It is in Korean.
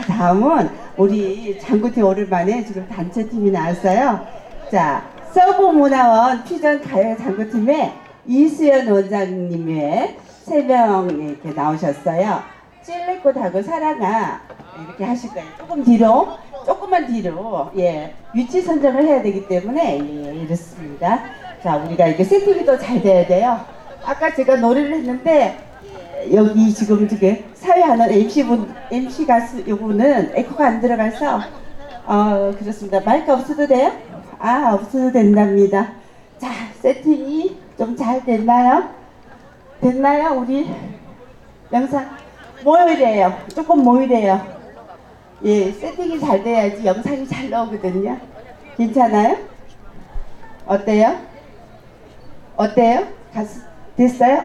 다음은 우리 장구팀 오랜만에 지금 단체팀이 나왔어요. 자, 서브문화원 퓨전 가요 장구팀의 이수연 원장님의 3명 이렇게 나오셨어요. 찔레꽃하고 사랑아 이렇게 하실 거예요. 조금 뒤로, 조금만 뒤로, 예, 위치 선정을 해야 되기 때문에 예, 이렇습니다. 자, 우리가 이게 세팅이 더 잘 돼야 돼요. 아까 제가 노래를 했는데 여기 지금 사회하는 MC 가수 요분은 에코가 안 들어가서 그렇습니다. 마이크 없어도 돼요? 아, 없어도 된답니다. 자, 세팅이 좀 잘 됐나요? 됐나요? 우리 영상 모이래요. 조금 모이래요. 예, 세팅이 잘 돼야지 영상이 잘 나오거든요. 괜찮아요? 어때요? 어때요? 됐어요?